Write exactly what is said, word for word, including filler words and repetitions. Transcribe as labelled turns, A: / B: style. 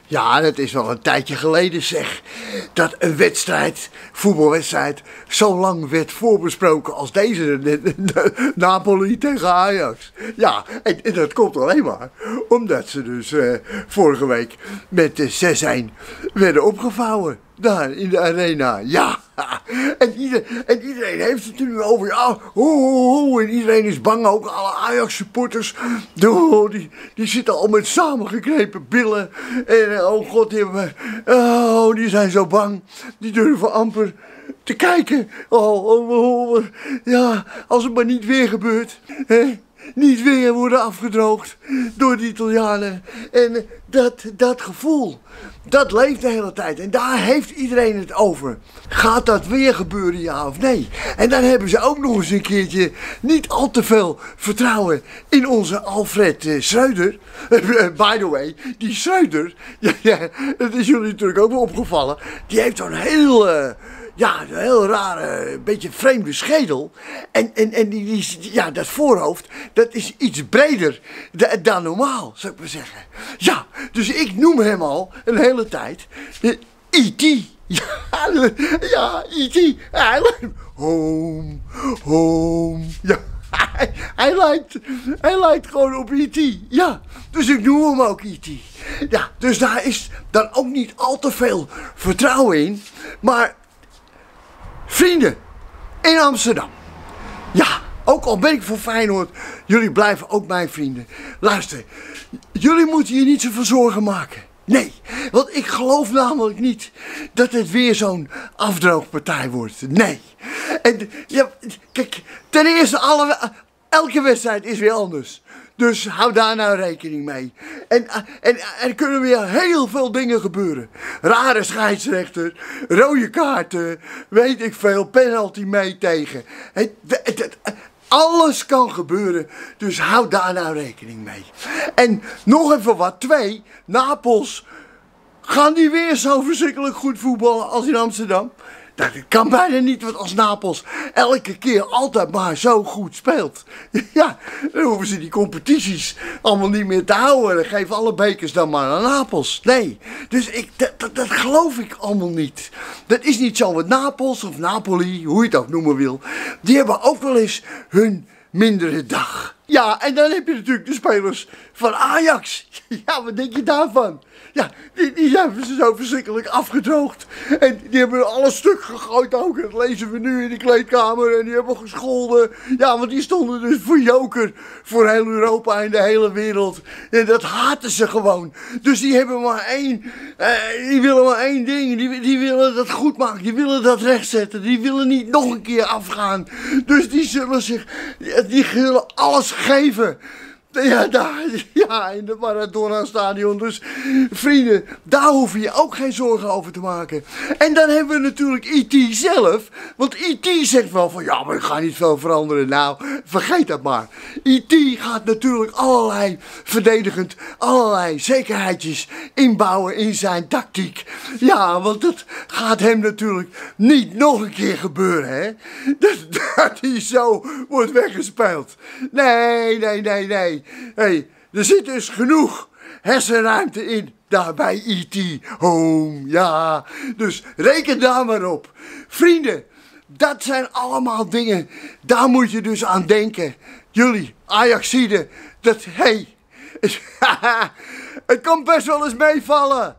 A: Ja, dat is wel een tijdje geleden zeg, dat een wedstrijd, voetbalwedstrijd, zo lang werd voorbesproken als deze, de, de, de, Napoli tegen Ajax. Ja, en, en dat komt alleen maar omdat ze dus uh, vorige week met uh, zes-een werden opgevouwen. Daar in de arena, ja. En, ieder, en iedereen heeft het er nu over, ja, oh, oh, en iedereen is bang, ook alle Ajax-supporters. Oh, die, die zitten al met samengeknepen billen. En oh god, die, hebben, oh, die zijn zo bang. Die durven amper te kijken. Oh, oh, oh, ja, als het maar niet weer gebeurt. Hè? Niet weer worden afgedroogd door de Italianen. En dat, dat gevoel, dat leeft de hele tijd. En daar heeft iedereen het over. Gaat dat weer gebeuren, ja of nee? En dan hebben ze ook nog eens een keertje niet al te veel vertrouwen in onze Alfred uh, Schreuder. By the way, die Schreuder, ja, ja, dat is jullie natuurlijk ook wel opgevallen. Die heeft zo'n heel... Uh, Ja, een heel rare, beetje vreemde schedel. En, en, en die, die, ja, dat voorhoofd, dat is iets breder dan normaal, zou ik maar zeggen. Ja, dus ik noem hem al een hele tijd E T Ja, ja, E T Home, home, ja. Hij, hij, lijkt, hij lijkt gewoon op E T Ja, dus ik noem hem ook E T Ja, dus daar is dan ook niet al te veel vertrouwen in. Maar... Vrienden, in Amsterdam. Ja, ook al ben ik voor Feyenoord, jullie blijven ook mijn vrienden. Luister, jullie moeten je niet zoveel zorgen maken. Nee, want ik geloof namelijk niet dat het weer zo'n afdroogpartij wordt. Nee. En ja, kijk, ten eerste, alle, elke wedstrijd is weer anders. Dus hou daar nou rekening mee. En, en er kunnen weer heel veel dingen gebeuren. Rare scheidsrechter, rode kaarten, weet ik veel, penalty mee tegen. Het, het, het, alles kan gebeuren, dus hou daar nou rekening mee. En nog even wat, twee, Napels. Gaan die weer zo verschrikkelijk goed voetballen als in Amsterdam? Dat kan bijna niet, want als Napels elke keer altijd maar zo goed speelt. Ja, dan hoeven ze die competities allemaal niet meer te houden. Dan geven alle bekers dan maar aan Napels. Nee, dus ik, dat, dat, dat geloof ik allemaal niet. Dat is niet zo, want Napels of Napoli, hoe je het ook noemen wil, die hebben ook wel eens hun mindere dag. Ja, en dan heb je natuurlijk de spelers van Ajax. Ja, wat denk je daarvan? Ja, die, die zijn zo verschrikkelijk afgedroogd. En die hebben alles stuk gegooid ook. Dat lezen we nu in de kleedkamer. En die hebben gescholden. Ja, want die stonden dus voor joker. Voor heel Europa en de hele wereld. En dat haten ze gewoon. Dus die hebben maar één. Uh, die willen maar één ding. Die, die willen dat goed maken. Die willen dat rechtzetten. Die willen niet nog een keer afgaan. Dus die zullen zich. Die willen alles geven. Ja, daar, ja, in het Maradona stadion. Dus vrienden, daar hoef je ook geen zorgen over te maken. En dan hebben we natuurlijk E T zelf. Want E T zegt wel van, ja, maar ik ga niet veel veranderen. Nou, vergeet dat maar. E T gaat natuurlijk allerlei verdedigend, allerlei zekerheidjes inbouwen in zijn tactiek. Ja, want dat gaat hem natuurlijk niet nog een keer gebeuren, hè. Dat, dat hij zo wordt weggespeeld. Nee, nee, nee, nee. Hey, er zit dus genoeg hersenruimte in, daar bij E T Home, ja. Dus reken daar maar op. Vrienden, dat zijn allemaal dingen, daar moet je dus aan denken. Jullie, Ajaxiden, dat, hey, het kan best wel eens meevallen.